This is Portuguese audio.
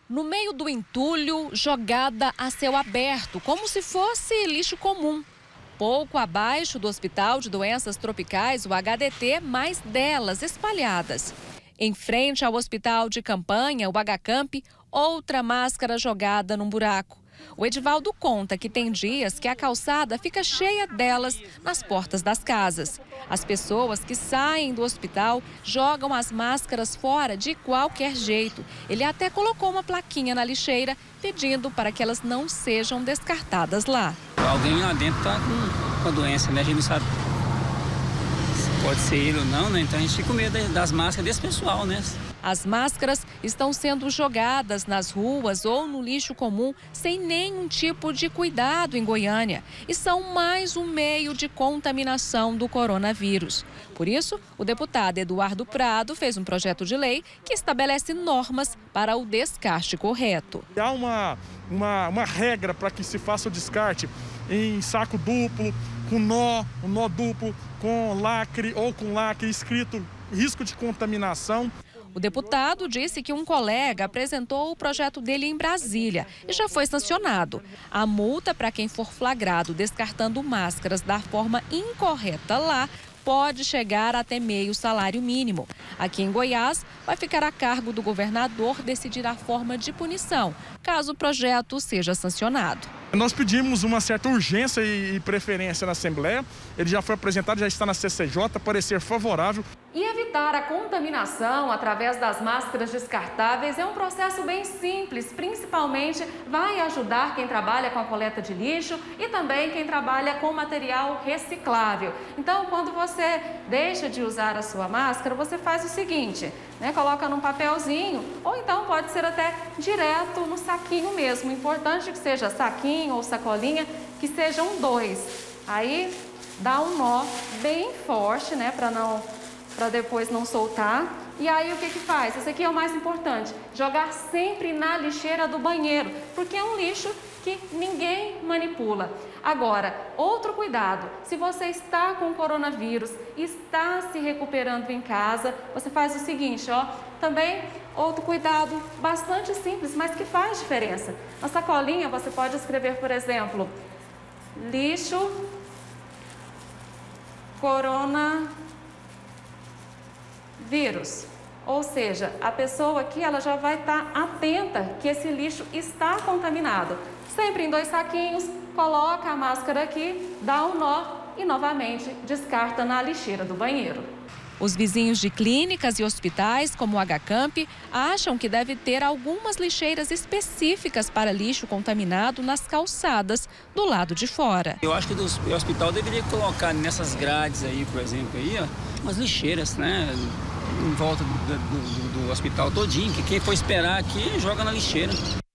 No meio do entulho, jogada a céu aberto, como se fosse lixo comum. Pouco abaixo do Hospital de Doenças Tropicais, o HDT, mais delas espalhadas. Em frente ao hospital de campanha, o HCamp, outra máscara jogada num buraco. O Edivaldo conta que tem dias que a calçada fica cheia delas nas portas das casas. As pessoas que saem do hospital jogam as máscaras fora de qualquer jeito. Ele até colocou uma plaquinha na lixeira pedindo para que elas não sejam descartadas lá. Alguém lá dentro está com a doença, né? A gente não sabe se pode ser ele ou não, né? Então a gente fica com medo das máscaras desse pessoal, né? As máscaras estão sendo jogadas nas ruas ou no lixo comum sem nenhum tipo de cuidado em Goiânia e são mais um meio de contaminação do coronavírus. Por isso, o deputado Eduardo Prado fez um projeto de lei que estabelece normas para o descarte correto. Há uma regra para que se faça o descarte em saco duplo, com um nó duplo, com lacre ou com lacre escrito risco de contaminação. O deputado disse que um colega apresentou o projeto dele em Brasília e já foi sancionado. A multa para quem for flagrado descartando máscaras da forma incorreta lá pode chegar até meio salário mínimo. Aqui em Goiás, vai ficar a cargo do governador decidir a forma de punição, caso o projeto seja sancionado. Nós pedimos uma certa urgência e preferência na Assembleia. Ele já foi apresentado, já está na CCJ, parecer favorável. E evitar a contaminação através das máscaras descartáveis é um processo bem simples, principalmente vai ajudar quem trabalha com a coleta de lixo e também quem trabalha com material reciclável. Então, quando você deixa de usar a sua máscara, você faz o seguinte, né? Coloca num papelzinho ou então pode ser até direto no saquinho mesmo. O importante é que seja saquinho ou sacolinha, que sejam 2. Aí dá um nó bem forte, né, para depois não soltar. E aí o que faz? Esse aqui é o mais importante, jogar sempre na lixeira do banheiro, porque é um lixo que ninguém manipula. Agora, outro cuidado, se você está com coronavírus, está se recuperando em casa, você faz o seguinte, ó, também outro cuidado bastante simples, mas que faz diferença. Na sacolinha você pode escrever, por exemplo, lixo, coronavírus. Ou seja, a pessoa aqui ela já vai estar atenta que esse lixo está contaminado. Sempre em 2 saquinhos, coloca a máscara aqui, dá um nó e novamente descarta na lixeira do banheiro. Os vizinhos de clínicas e hospitais, como o HCamp, acham que deve ter algumas lixeiras específicas para lixo contaminado nas calçadas do lado de fora. Eu acho que o hospital deveria colocar nessas grades aí, por exemplo, aí, ó, umas lixeiras, né? Em volta do hospital todinho, que quem for esperar aqui joga na lixeira.